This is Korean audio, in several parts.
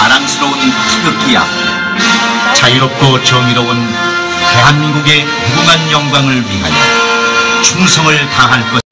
자랑스러운 태극기야. 자유롭고 정의로운 대한민국의 무궁한 영광을 위하여 충성을 다할 것.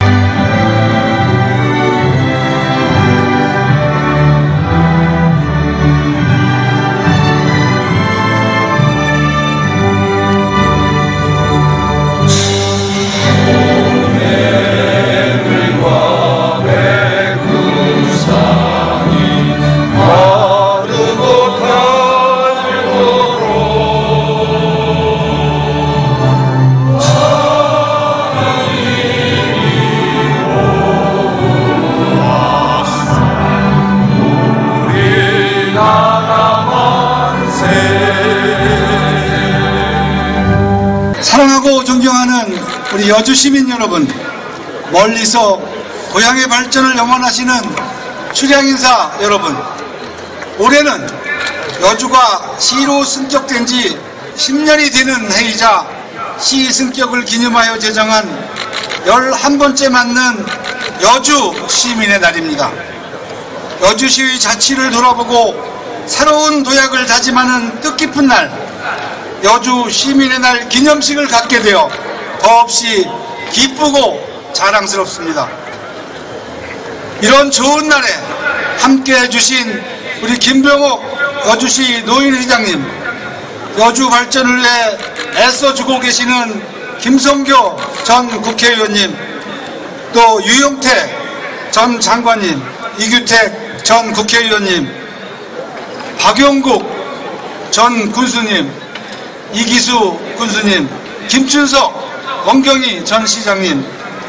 사랑하고 존경하는 우리 여주 시민 여러분, 멀리서 고향의 발전을 염원하시는 출향인사 여러분, 올해는 여주가 시로 승격된 지 10년이 되는 해이자 시 승격을 기념하여 제정한 11번째 맞는 여주 시민의 날입니다. 여주시의 자치를 돌아보고 새로운 도약을 다짐하는 뜻깊은 날, 여주 시민의 날 기념식을 갖게 되어 더없이 기쁘고 자랑스럽습니다. 이런 좋은 날에 함께 해주신 우리 김병옥 여주시 노인회장님, 여주 발전을 위해 애써주고 계시는 김성교 전 국회의원님, 또 유용태 전 장관님, 이규택 전 국회의원님, 박용국 전 군수님, 이기수 군수님, 김춘석 원경희 전 시장님,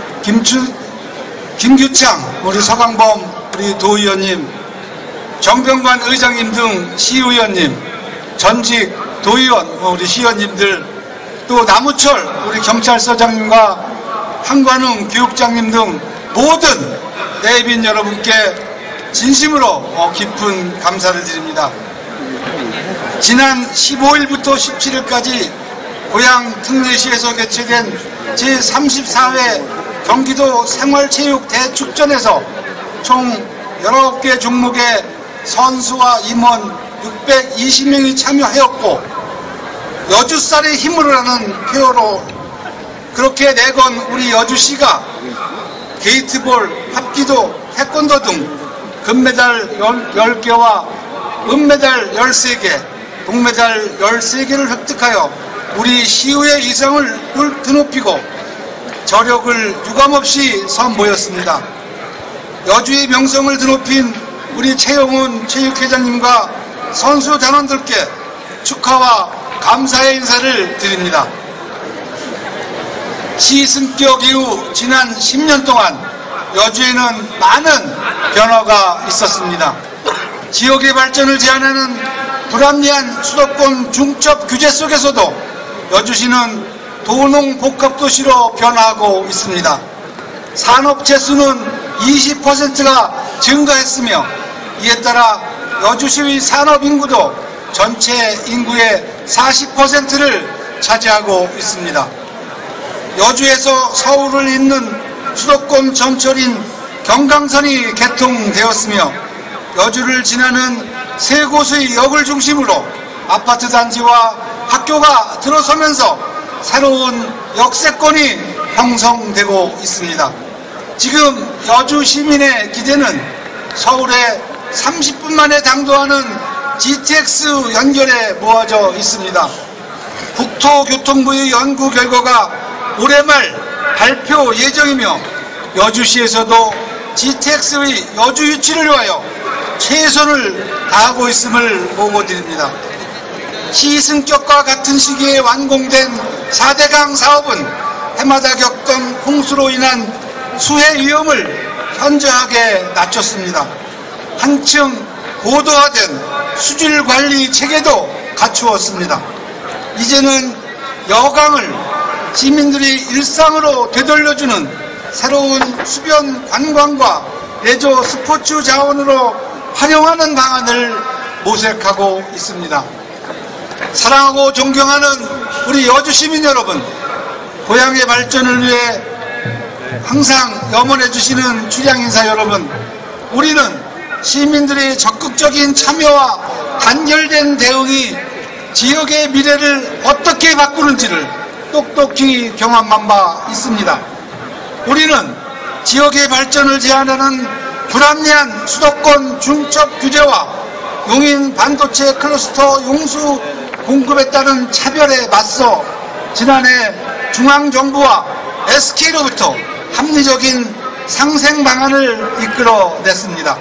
김규창 우리 서강범 우리 도의원님, 정병관 의장님 등 시의원님, 전직 도의원 우리 시의원님들, 또 나무철 우리 경찰서장님과 한관웅 교육장님 등 모든 내빈 여러분께 진심으로 깊은 감사를 드립니다. 지난 15일부터 17일까지 고향 특례시에서 개최된 제34회 경기도 생활체육 대축전에서 총 19개 종목의 선수와 임원 620명이 참여하였고, 여주쌀의 힘으로라는 표어로 그렇게 내건 우리 여주시가 게이트볼, 합기도, 태권도 등 금메달 10개와 은메달 13개, 동메달 13개를 획득하여 우리 시의회 이상을 드높이고 저력을 유감없이 선보였습니다. 여주의 명성을 드높인 우리 최영훈 체육회장님과 선수 단원들께 축하와 감사의 인사를 드립니다. 시 승격 이후 지난 10년 동안 여주에는 많은 변화가 있었습니다. 지역의 발전을 제한하는 불합리한 수도권 중첩 규제 속에서도 여주시는 도농복합도시로 변화하고 있습니다. 산업 재수는 20%가 증가했으며, 이에 따라 여주시의 산업 인구도 전체 인구의 40%를 차지하고 있습니다. 여주에서 서울을 잇는 수도권 전철인 경강선이 개통되었으며, 여주를 지나는 세 곳의 역을 중심으로 아파트 단지와 학교가 들어서면서 새로운 역세권이 형성되고 있습니다. 지금 여주 시민의 기대는 서울에 30분 만에 당도하는 GTX 연결에 모아져 있습니다. 국토교통부의 연구 결과가 올해 말 발표 예정이며, 여주시에서도 GTX의 여주 유치를 위하여 최선을 다하고 있음을 보고드립니다. 시승격과 같은 시기에 완공된 4대강 사업은 해마다 겪던 홍수로 인한 수해 위험을 현저하게 낮췄습니다. 한층 고도화된 수질 관리 체계도 갖추었습니다. 이제는 여강을 시민들이 일상으로 되돌려주는 새로운 수변 관광과 레저 스포츠 자원으로 활용하는 방안을 모색하고 있습니다. 사랑하고 존경하는 우리 여주 시민 여러분, 고향의 발전을 위해 항상 염원해 주시는 출향인사 여러분, 우리는 시민들의 적극적인 참여와 단결된 대응이 지역의 미래를 어떻게 바꾸는지를 똑똑히 경험한 바 있습니다. 우리는 지역의 발전을 제한하는 불합리한 수도권 중첩 규제와 용인 반도체 클러스터 용수 공급에 따른 차별에 맞서 지난해 중앙정부와 SK로부터 합리적인 상생 방안을 이끌어냈습니다.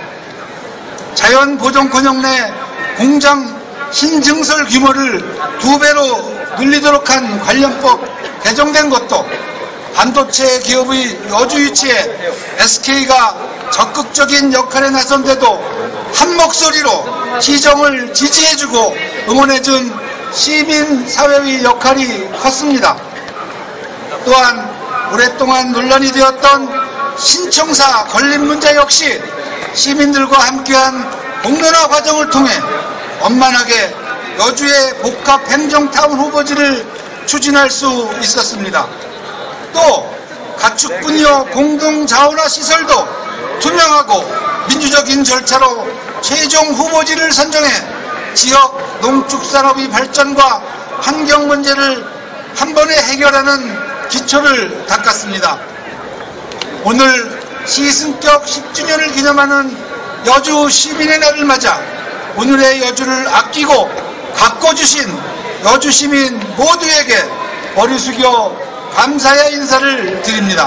자연보존권역 내 공장 신증설 규모를 2배로 늘리도록 한 관련법 개정된 것도 반도체 기업의 여주 위치에 SK가 적극적인 역할에 나선데도 한 목소리로 시정을 지지해주고 응원해준 시민사회의 역할이 컸습니다. 또한 오랫동안 논란이 되었던 신청사 건립 문제 역시 시민들과 함께한 공론화 과정을 통해 원만하게 여주의 복합 행정타운 후보지를 추진할 수 있었습니다. 또 가축분여 공동자원화 시설도 투명하고 민주적인 절차로 최종 후보지를 선정해 지역 농축산업의 발전과 환경 문제를 한 번에 해결하는 기초를 닦았습니다. 오늘 시승격 10주년을 기념하는 여주 시민의 날을 맞아 오늘의 여주를 아끼고 가꿔주신 여주 시민 모두에게 머리 숙여 감사의 인사를 드립니다.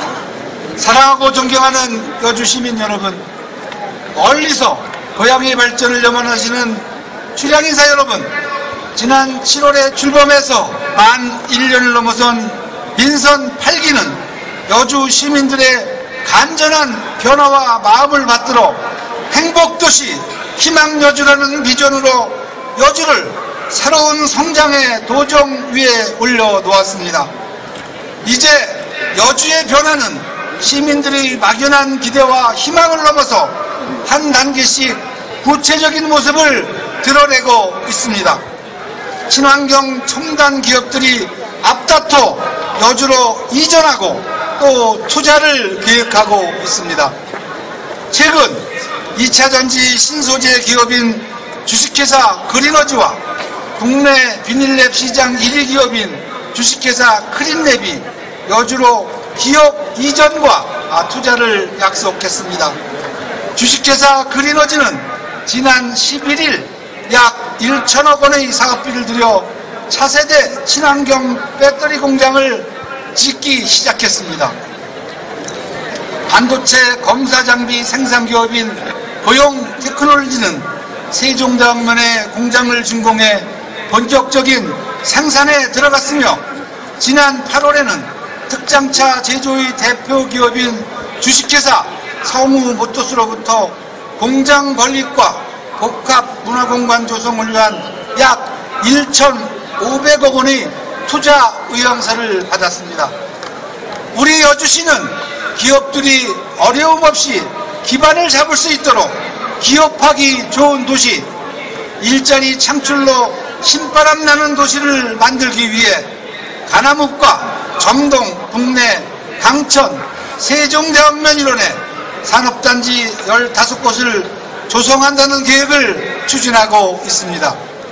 사랑하고 존경하는 여주 시민 여러분, 멀리서 고향의 발전을 염원하시는 출향인사 여러분, 지난 7월에 출범해서 만 1년을 넘어선 민선 8기는 여주 시민들의 간절한 변화와 마음을 받들어 행복도시 희망여주라는 비전으로 여주를 새로운 성장의 도정 위에 올려놓았습니다. 이제 여주의 변화는 시민들의 막연한 기대와 희망을 넘어서 한 단계씩 구체적인 모습을 드러내고 있습니다. 친환경 첨단 기업들이 앞다퉈 여주로 이전하고 또 투자를 계획하고 있습니다. 최근 2차전지 신소재 기업인 주식회사 그린워즈와 국내 비닐랩 시장 1위 기업인 주식회사 크린랩이 여주로 기업 이전과 투자를 약속했습니다. 주식회사 그린워즈는 지난 11일 약 1천억 원의 사업비를 들여 차세대 친환경 배터리 공장을 짓기 시작했습니다. 반도체 검사 장비 생산 기업인 고용 테크놀로지는 세종대왕면에 공장을 준공해 본격적인 생산에 들어갔으며 지난 8월에는 특장차 제조의 대표 기업인 주식회사 성우모터스로부터 공장 건립과 복합 문화공간 조성을 위한 약 1,500억 원의 투자 의향서를 받았습니다. 우리 여주시는 기업들이 어려움 없이 기반을 잡을 수 있도록 기업하기 좋은 도시, 일자리 창출로 신바람 나는 도시를 만들기 위해 가남읍과 정동, 북내, 강천, 세종대왕면 일원에 산업단지 15곳을 조성한다는 계획을 추진하고 있습니다.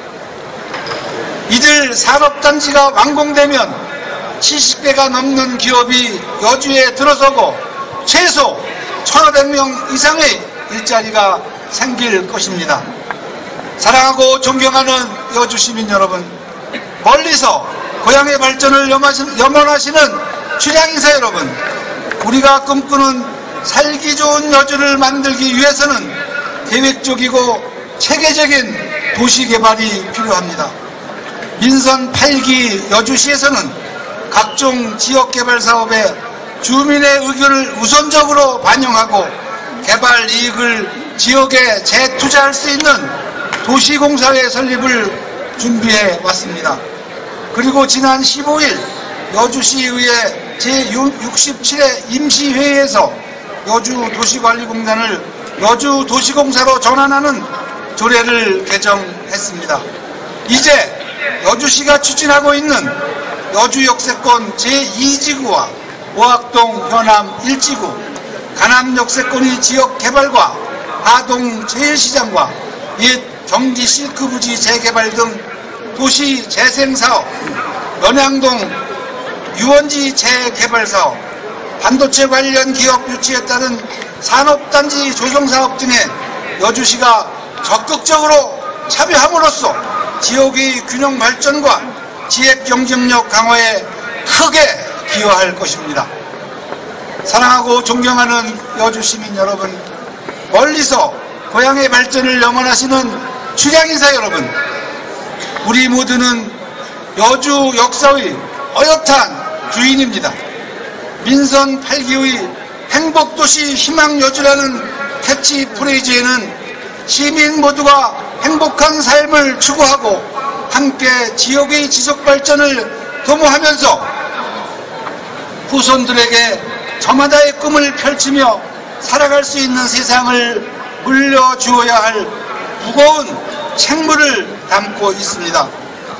이들 산업단지가 완공되면 70개가 넘는 기업이 여주에 들어서고 최소 1,500명 이상의 일자리가 생길 것입니다. 사랑하고 존경하는 여주 시민 여러분, 멀리서 고향의 발전을 염원하시는 출향인사 여러분, 우리가 꿈꾸는 살기 좋은 여주를 만들기 위해서는 계획적이고 체계적인 도시개발이 필요합니다. 민선 8기 여주시에서는 각종 지역개발 사업에 주민의 의견을 우선적으로 반영하고 개발 이익을 지역에 재투자할 수 있는 도시공사회 설립을 준비해 왔습니다. 그리고 지난 15일 여주시의회 제67회 임시회의에서 여주도시관리공단을 여주도시공사로 전환하는 조례를 개정했습니다. 이제 여주시가 추진하고 있는 여주역세권 제2지구와 오학동 현암 1지구, 간암역세권의 지역개발과 하동 제일시장과 옛 경기 실크부지 재개발 등 도시 재생사업, 연양동 유원지 재개발사업, 반도체 관련 기업 유치에 따른 산업단지 조성사업 등에 여주시가 적극적으로 참여함으로써 지역의 균형 발전과 지역 경쟁력 강화에 크게 기여할 것입니다. 사랑하고 존경하는 여주 시민 여러분, 멀리서 고향의 발전을 염원하시는 출향인사 여러분, 우리 모두는 여주 역사의 어엿한 주인입니다. 민선 8기의 행복도시 희망여주라는 캐치프레이즈에는 시민 모두가 행복한 삶을 추구하고 함께 지역의 지속발전을 도모하면서 후손들에게 저마다의 꿈을 펼치며 살아갈 수 있는 세상을 물려주어야 할 무거운 책무를 담고 있습니다.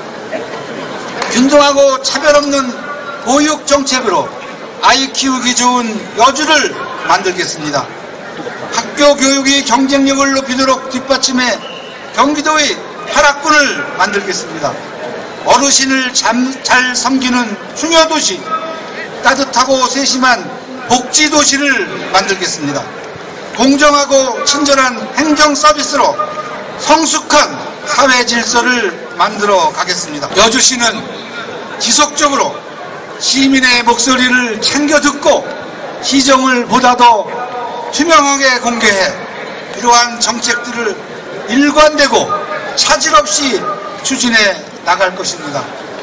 균등하고 차별 없는 보육정책으로 아이 키우기 좋은 여주를 만들겠습니다. 학교 교육의 경쟁력을 높이도록 뒷받침해 경기도의 활약군을 만들겠습니다. 어르신을 잘 섬기는 충여도시, 따뜻하고 세심한 복지도시를 만들겠습니다. 공정하고 친절한 행정 서비스로 성숙한 사회 질서를 만들어 가겠습니다. 여주시는 지속적으로 시민의 목소리를 챙겨 듣고 시정을 보다 더 투명하게 공개해 이러한 정책들을 일관되고 차질 없이 추진해 나갈 것입니다.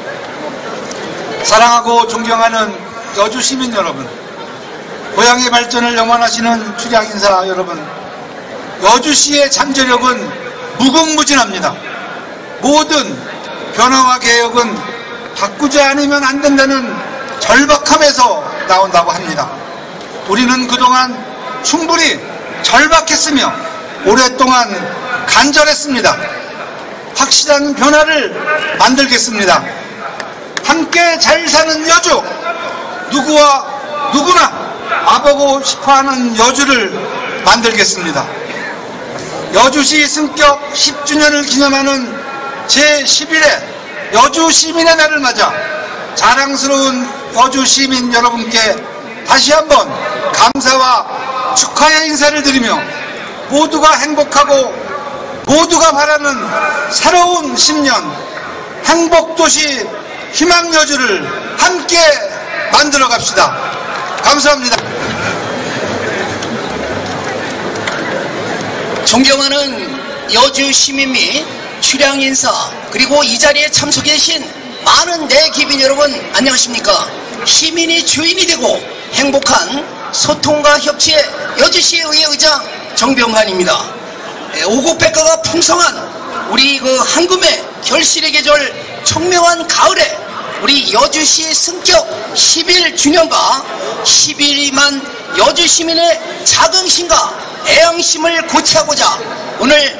사랑하고 존경하는 여주 시민 여러분, 고향의 발전을 염원하시는 출향인사 여러분, 여주시의 잠재력은 무궁무진합니다. 모든 변화와 개혁은 바꾸지 않으면 안 된다는 절박함에서 나온다고 합니다. 우리는 그동안 충분히 절박했으며 오랫동안 간절했습니다. 확실한 변화를 만들겠습니다. 함께 잘 사는 여주, 누구나 와보고 싶어하는 여주를 만들겠습니다. 여주시 승격 10주년을 기념하는 제11회 여주 시민의 날을 맞아 자랑스러운 여주 시민 여러분께 다시 한번 감사와 축하의 인사를 드리며 모두가 행복하고 모두가 바라는 새로운 10년 행복도시 희망여주를 함께 만들어 갑시다. 감사합니다. 존경하는 여주 시민 및 출향 인사, 그리고 이 자리에 참석해 계신 많은 내기빈 여러분, 안녕하십니까? 시민이 주인이 되고 행복한 소통과 협치의 여주시 의회 의장 정병환입니다. 오곡백과가 풍성한 우리 한금의 결실의 계절 청명한 가을에 우리 여주시 승격 11주년과 11만 여주 시민의 자긍심과 애양심을 고취하고자 오늘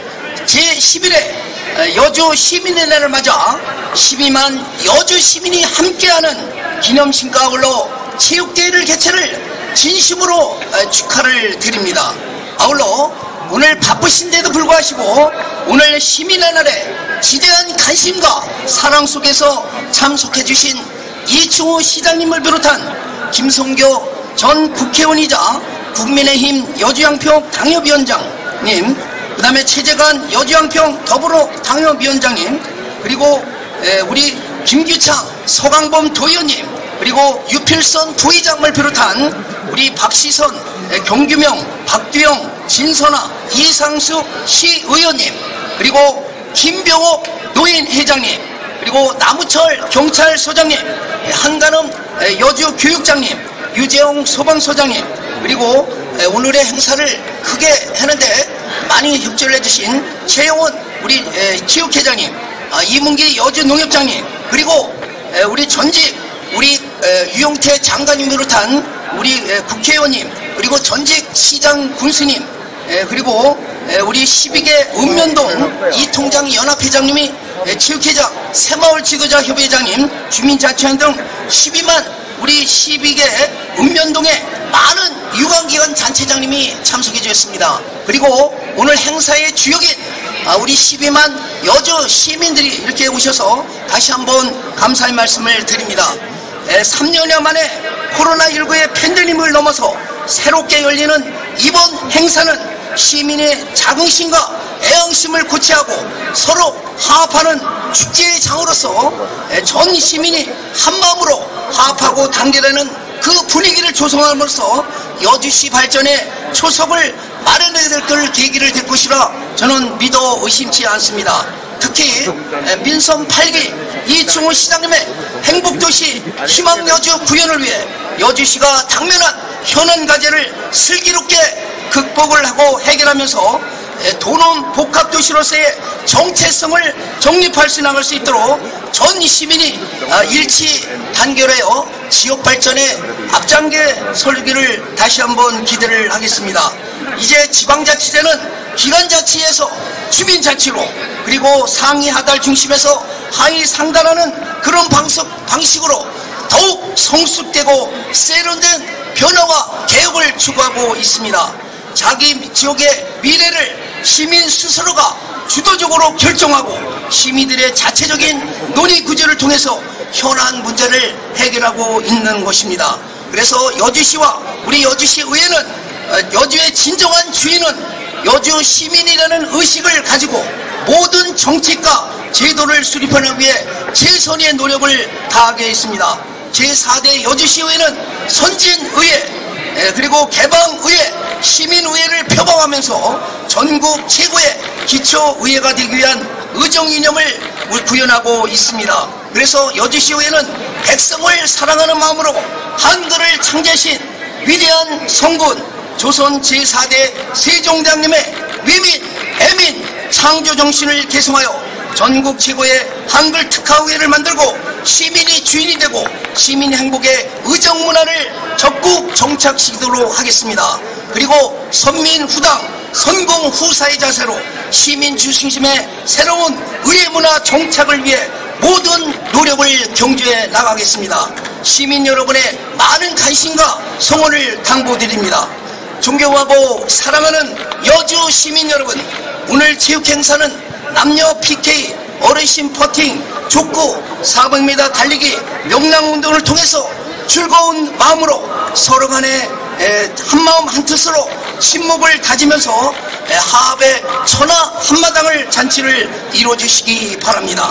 제11회 여주 시민의 날을 맞아 12만 여주 시민이 함께하는 기념식과 아울러 체육대회를 개최를 진심으로 축하를 드립니다. 아울러 오늘 바쁘신데도 불구하시고 오늘 시민의 날에 지대한 관심과 사랑 속에서 참석해 주신 이충우 시장님을 비롯한 김성교 전 국회의원이자 국민의힘 여주양평 당협위원장님, 그 다음에 최재관 여주양평 더불어 당협위원장님, 그리고 우리 김규창 서강범 도의원님, 그리고 유필선 부의장을 비롯한 우리 박시선, 경규명, 박두영, 진선아, 이상수 시의원님, 그리고 김병옥 노인회장님, 그리고 나무철 경찰서장님, 한가름 여주교육장님, 유재홍 소방서장님, 그리고 오늘의 행사를 크게 하는데 많이 협조를 해주신 최영원 우리 체육회장님, 이문기 여주농협장님, 그리고 우리 전직 우리 유용태 장관님 비롯한 우리 국회의원님, 그리고 전직 시장 군수님, 그리고 우리 12개 읍면동 이통장 연합회장님이 체육회장, 새마을 지도자 협회장님, 주민자치원 등 12만 우리 12개 읍면동의 많은 유관기관 단체장님이 참석해 주셨습니다. 그리고 오늘 행사의 주역인 우리 12만 여주 시민들이 이렇게 오셔서 다시 한번 감사의 말씀을 드립니다. 3년여 만에 코로나19의 팬데믹을 넘어서 새롭게 열리는 이번 행사는 시민의 자긍심과 애영심을 고취하고 서로 화합하는 축제의 장으로서 전 시민이 한마음으로 화합하고 단결하는 그 분위기를 조성함으로써 여주시 발전의 초석을 마련해야 될 걸 계기를 될 것이라 저는 믿어 의심치 않습니다. 특히 민선 8기 이충호 시장님의 행복도시 희망여주 구현을 위해 여주시가 당면한 현안 과제를 슬기롭게 극복을 하고 해결하면서 도농 복합도시로서의 정체성을 정립할 수 나갈 수 있도록 전 시민이 일치 단결하여 지역 발전에 앞장게 설기를 다시 한번 기대를 하겠습니다. 이제 지방자치제는 기관자치에서 주민자치로 그리고 상위 하달 중심에서 하위 상달하는 그런 방식으로 더욱 성숙되고 세련된 변화와 개혁을 추구하고 있습니다. 자기 지역의 미래를 시민 스스로가 주도적으로 결정하고 시민들의 자체적인 논의 구조를 통해서 현안 문제를 해결하고 있는 것입니다. 그래서 여주시와 우리 여주시 의회는 여주의 진정한 주인은 여주 시민이라는 의식을 가지고 모든 정책과 제도를 수립하기 위해 최선의 노력을 다하게 있습니다. 제4대 여주시의회는 선진의회 그리고 개방의회 시민의회를 표방하면서 전국 최고의 기초의회가 되기 위한 의정이념을 구현하고 있습니다. 그래서 여주시의회는 백성을 사랑하는 마음으로 한글을 창제하신 위대한 성군 조선 제4대 세종대왕님의 위민, 애민, 창조정신을 계승하여 전국 최고의 한글 특화의회를 만들고 시민이 주인이 되고 시민 행복의 의정문화를 적극 정착시키도록 하겠습니다. 그리고 선민후당, 선공후사의 자세로 시민 중심의 새로운 의회문화 정착을 위해 모든 노력을 경주해 나가겠습니다. 시민 여러분의 많은 관심과 성원을 당부드립니다. 존경하고 사랑하는 여주 시민 여러분, 오늘 체육행사는 남녀 PK, 어르신 퍼팅, 족구, 400m 달리기, 명랑운동을 통해서 즐거운 마음으로 서로 간에 한마음 한뜻으로 친목을 다지면서 화합의 천하 한마당을 잔치를 이루어주시기 바랍니다.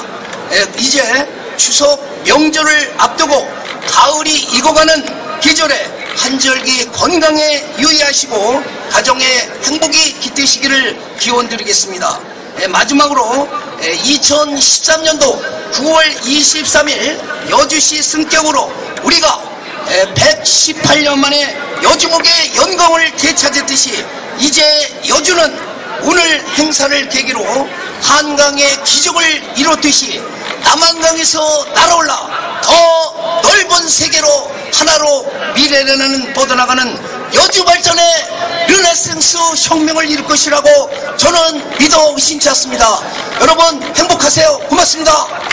이제 추석 명절을 앞두고 가을이 익어가는 계절에 한절기 건강에 유의하시고 가정의 행복이 깃드시기를 기원드리겠습니다. 마지막으로 2013년도 9월 23일 여주시 승격으로 우리가 118년 만에 여주목의 영광을 되찾았듯이 이제 여주는 오늘 행사를 계기로 한강의 기적을 이뤘듯이 남한강에서 날아올라 더 넓은 세계로 하나로 미래를 뻗어나가는 여주 발전의 르네상스 혁명을 이룰 것이라고 저는 믿어 의심치 않습니다. 여러분 행복하세요. 고맙습니다.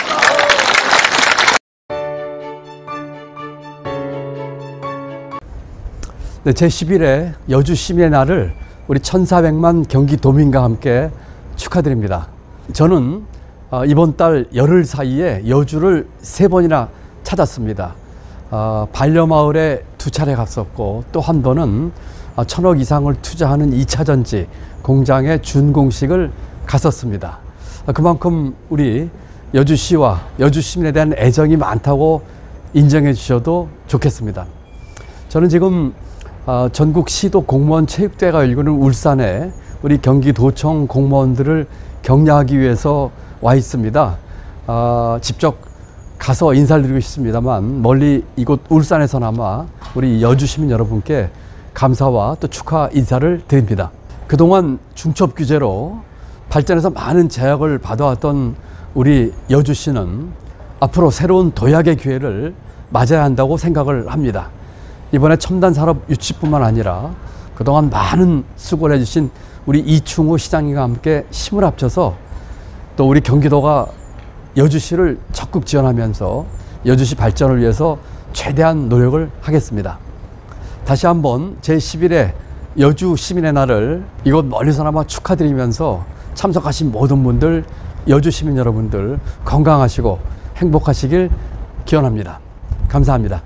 네, 제11회 여주 시민의 날을 우리 1400만 경기도민과 함께 축하드립니다. 저는 이번 달 열흘 사이에 여주를 3번이나 찾았습니다. 반려마을에 2차례 갔었고 또 한 번은 1000억 이상을 투자하는 2차전지 공장의 준공식을 갔었습니다. 그만큼 우리 여주시와 여주 시민에 대한 애정이 많다고 인정해 주셔도 좋겠습니다. 저는 지금 전국 시도 공무원 체육대회가 열리는 울산에 우리 경기도청 공무원들을 격려하기 위해서 와 있습니다. 직접 가서 인사를 드리고 싶습니다만 멀리 이곳 울산에서나마 우리 여주 시민 여러분께 감사와 또 축하 인사를 드립니다. 그동안 중첩 규제로 발전해서 많은 제약을 받아왔던 우리 여주시는 앞으로 새로운 도약의 기회를 맞아야 한다고 생각을 합니다. 이번에 첨단산업 유치뿐만 아니라 그동안 많은 수고를 해주신 우리 이충호 시장님과 함께 힘을 합쳐서 또 우리 경기도가 여주시를 적극 지원하면서 여주시 발전을 위해서 최대한 노력을 하겠습니다. 다시 한번 제11회 여주 시민의 날을 이곳 멀리서나마 축하드리면서 참석하신 모든 분들, 여주 시민 여러분들 건강하시고 행복하시길 기원합니다. 감사합니다.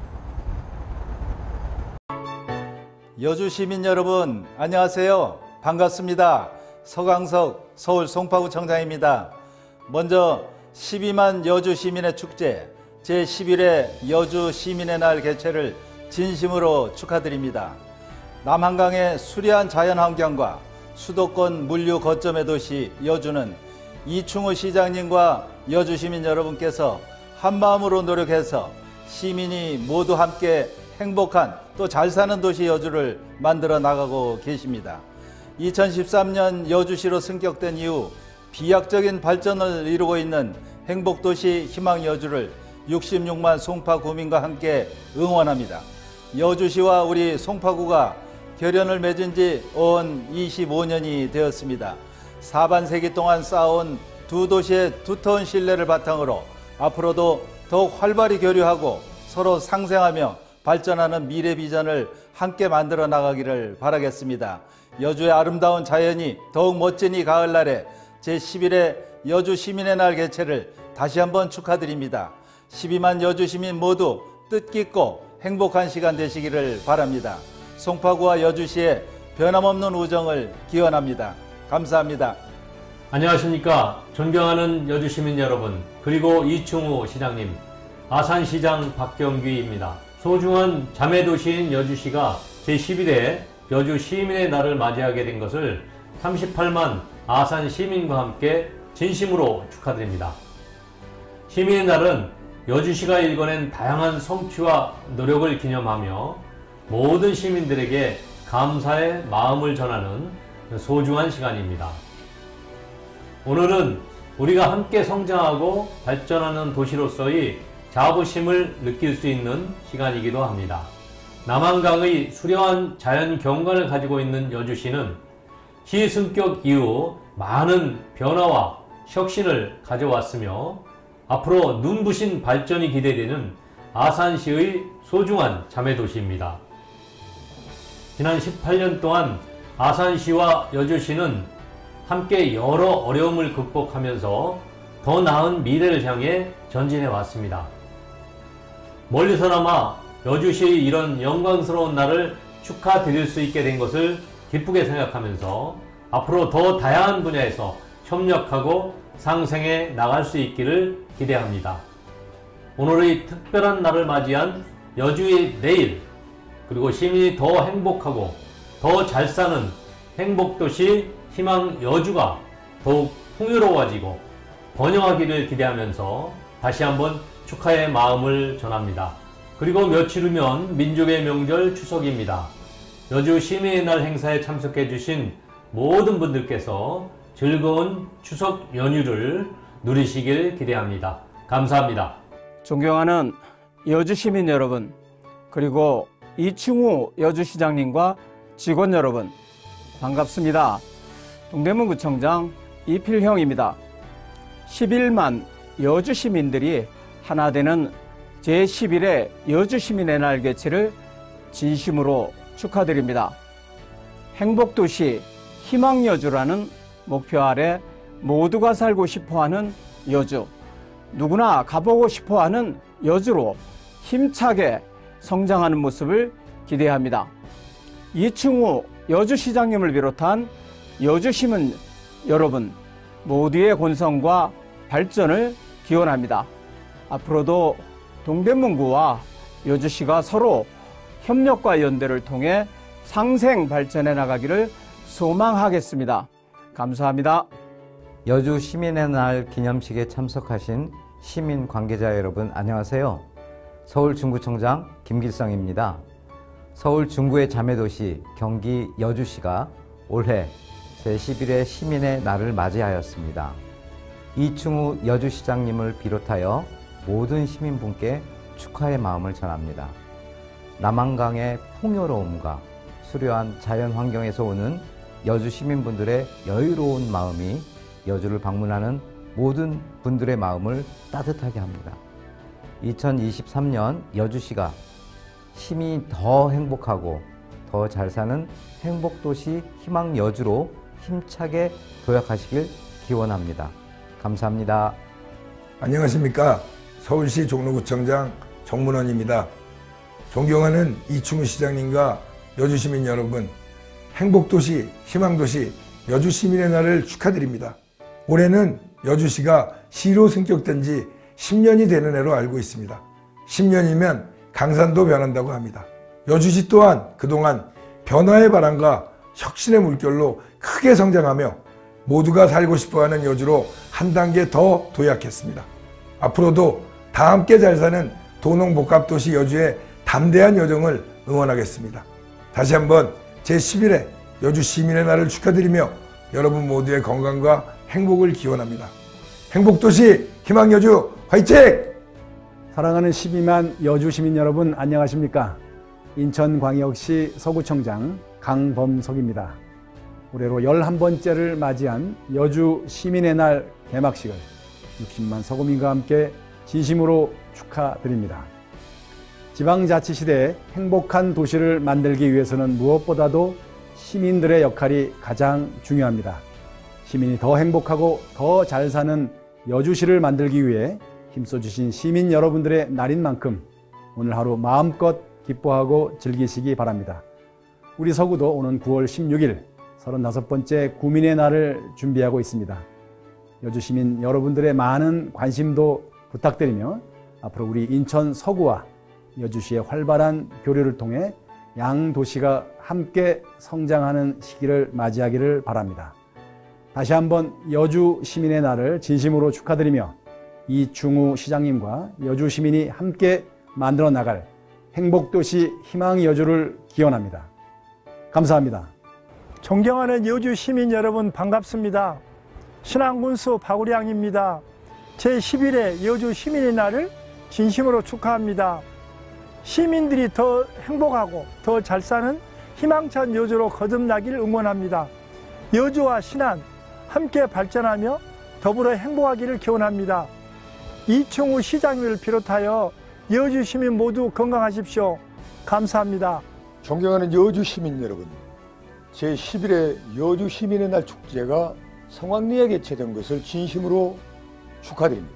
여주 시민 여러분, 안녕하세요. 반갑습니다. 서강석 서울 송파구청장입니다. 먼저 12만 여주 시민의 축제 제11회 여주 시민의 날 개최를 진심으로 축하드립니다. 남한강의 수려한 자연환경과 수도권 물류 거점의 도시 여주는 이충우 시장님과 여주 시민 여러분께서 한마음으로 노력해서 시민이 모두 함께 행복한 또 잘 사는 도시 여주를 만들어 나가고 계십니다. 2013년 여주시로 승격된 이후 비약적인 발전을 이루고 있는 행복도시 희망여주를 66만 송파구민과 함께 응원합니다. 여주시와 우리 송파구가 결연을 맺은 지 온 25년이 되었습니다. 사반세기 동안 쌓아온 두 도시의 두터운 신뢰를 바탕으로 앞으로도 더욱 활발히 교류하고 서로 상생하며 발전하는 미래 비전을 함께 만들어 나가기를 바라겠습니다. 여주의 아름다운 자연이 더욱 멋진 이 가을날에 제11회 여주 시민의 날 개최를 다시 한번 축하드립니다. 12만 여주 시민 모두 뜻깊고 행복한 시간 되시기를 바랍니다. 송파구와 여주시의 변함없는 우정을 기원합니다. 감사합니다. 안녕하십니까. 존경하는 여주 시민 여러분, 그리고 이충우 시장님, 아산시장 박경규입니다. 소중한 자매도시인 여주시가 제11회 여주 시민의 날을 맞이하게 된 것을 38만 아산 시민과 함께 진심으로 축하드립니다. 시민의 날은 여주시가 일궈낸 다양한 성취와 노력을 기념하며 모든 시민들에게 감사의 마음을 전하는 소중한 시간입니다. 오늘은 우리가 함께 성장하고 발전하는 도시로서의 자부심을 느낄 수 있는 시간이기도 합니다. 남한강의 수려한 자연 경관을 가지고 있는 여주시는 시 승격 이후 많은 변화와 혁신을 가져왔으며 앞으로 눈부신 발전이 기대되는 아산시의 소중한 자매도시입니다. 지난 18년 동안 아산시와 여주시는 함께 여러 어려움을 극복하면서 더 나은 미래를 향해 전진해 왔습니다. 멀리서나마 여주시의 이런 영광스러운 날을 축하드릴 수 있게 된 것을 기쁘게 생각하면서 앞으로 더 다양한 분야에서 협력하고 상생해 나갈 수 있기를 기대합니다. 오늘의 특별한 날을 맞이한 여주의 내일, 그리고 시민이 더 행복하고 더 잘 사는 행복도시 희망 여주가 더욱 풍요로워지고 번영하기를 기대하면서 다시 한번 축하의 마음을 전합니다. 그리고 며칠 후면 민족의 명절 추석입니다. 여주 시민의 날 행사에 참석해 주신 모든 분들께서 즐거운 추석 연휴를 누리시길 기대합니다. 감사합니다. 존경하는 여주 시민 여러분, 그리고 이충우 여주시장님과 직원 여러분, 반갑습니다. 동대문구청장 이필형입니다. 11만 여주 시민들이 하나 되는 제11회 여주 시민의 날 개최를 진심으로 축하드립니다. 행복도시 희망여주라는 목표 아래 모두가 살고 싶어하는 여주, 누구나 가보고 싶어하는 여주로 힘차게 성장하는 모습을 기대합니다. 이충우 여주시장님을 비롯한 여주시민 여러분 모두의 건성과 발전을 기원합니다. 앞으로도 동대문구와 여주시가 서로 협력과 연대를 통해 상생 발전해 나가기를 소망하겠습니다. 감사합니다. 여주 시민의 날 기념식에 참석하신 시민 관계자 여러분 안녕하세요. 서울 중구청장 김길성입니다. 서울 중구의 자매도시 경기 여주시가 올해 제11회 시민의 날을 맞이하였습니다. 이충우 여주시장님을 비롯하여 모든 시민분께 축하의 마음을 전합니다. 남한강의 풍요로움과 수려한 자연 환경에서 오는 여주 시민분들의 여유로운 마음이 여주를 방문하는 모든 분들의 마음을 따뜻하게 합니다. 2023년 여주시가 시민이 더 행복하고 더 잘 사는 행복도시 희망여주로 힘차게 도약하시길 기원합니다. 감사합니다. 안녕하십니까. 서울시 종로구청장 정문원입니다. 존경하는 이충우 시장님과 여주시민 여러분, 행복도시, 희망도시 여주시민의 날을 축하드립니다. 올해는 여주시가 시로 승격된 지 10년이 되는 해로 알고 있습니다. 10년이면 강산도 변한다고 합니다. 여주시 또한 그동안 변화의 바람과 혁신의 물결로 크게 성장하며 모두가 살고 싶어하는 여주로 한 단계 더 도약했습니다. 앞으로도 다 함께 잘 사는 도농복합도시 여주의 담대한 여정을 응원하겠습니다. 다시 한번 제11회 여주 시민의 날을 축하드리며 여러분 모두의 건강과 행복을 기원합니다. 행복도시 희망여주 화이팅! 사랑하는 12만 여주 시민 여러분 안녕하십니까? 인천광역시 서구청장 강범석입니다. 올해로 11번째를 맞이한 여주 시민의 날 개막식을 60만 서구민과 함께 진심으로 축하드립니다. 지방자치시대에 행복한 도시를 만들기 위해서는 무엇보다도 시민들의 역할이 가장 중요합니다. 시민이 더 행복하고 더 잘 사는 여주시를 만들기 위해 힘써주신 시민 여러분들의 날인 만큼 오늘 하루 마음껏 기뻐하고 즐기시기 바랍니다. 우리 서구도 오는 9월 16일 35번째 구민의 날을 준비하고 있습니다. 여주 시민 여러분들의 많은 관심도 부탁드리며 앞으로 우리 인천 서구와 여주시의 활발한 교류를 통해 양 도시가 함께 성장하는 시기를 맞이하기를 바랍니다. 다시 한번 여주 시민의 날을 진심으로 축하드리며 이충우 시장님과 여주 시민이 함께 만들어 나갈 행복도시 희망여주를 기원합니다. 감사합니다. 존경하는 여주 시민 여러분 반갑습니다. 신안군수 박우량입니다. 제11회 여주 시민의 날을 진심으로 축하합니다. 시민들이 더 행복하고 더 잘 사는 희망찬 여주로 거듭나길 응원합니다. 여주와 신안 함께 발전하며 더불어 행복하기를 기원합니다. 이충우 시장님을 비롯하여 여주 시민 모두 건강하십시오. 감사합니다. 존경하는 여주 시민 여러분, 제11회 여주 시민의 날 축제가 성황리에 개최된 것을 진심으로 축하드립니다.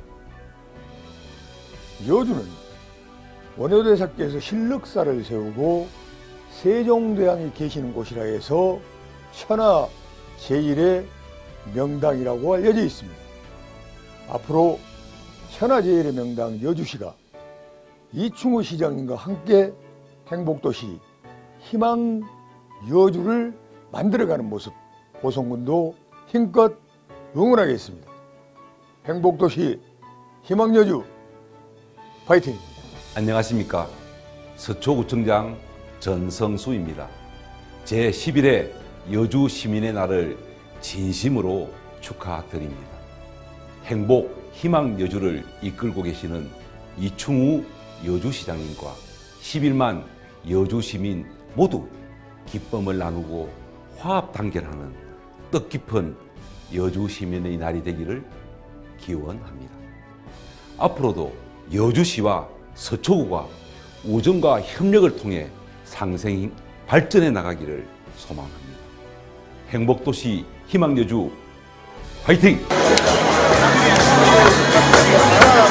여주는 원효대사께서 신륵사를 세우고 세종대왕이 계시는 곳이라 해서 천하 제1의 명당이라고 알려져 있습니다. 앞으로 천하 제1의 명당 여주시가 이충우 시장님과 함께 행복도시 희망 여주를 만들어가는 모습 보성군도 힘껏 응원하겠습니다. 행복도시 희망여주 파이팅! 안녕하십니까. 서초구청장 전성수입니다. 제11회 여주 시민의 날을 진심으로 축하드립니다. 행복 희망 여주를 이끌고 계시는 이충우 여주시장님과 11만 여주시민 모두 기쁨을 나누고 화합 단결하는 뜻깊은 여주시민의 날이 되기를 기원합니다. 앞으로도 여주시와 서초구가 우정과 협력을 통해 상생 발전해 나가기를 소망합니다. 행복도시 희망여주 화이팅!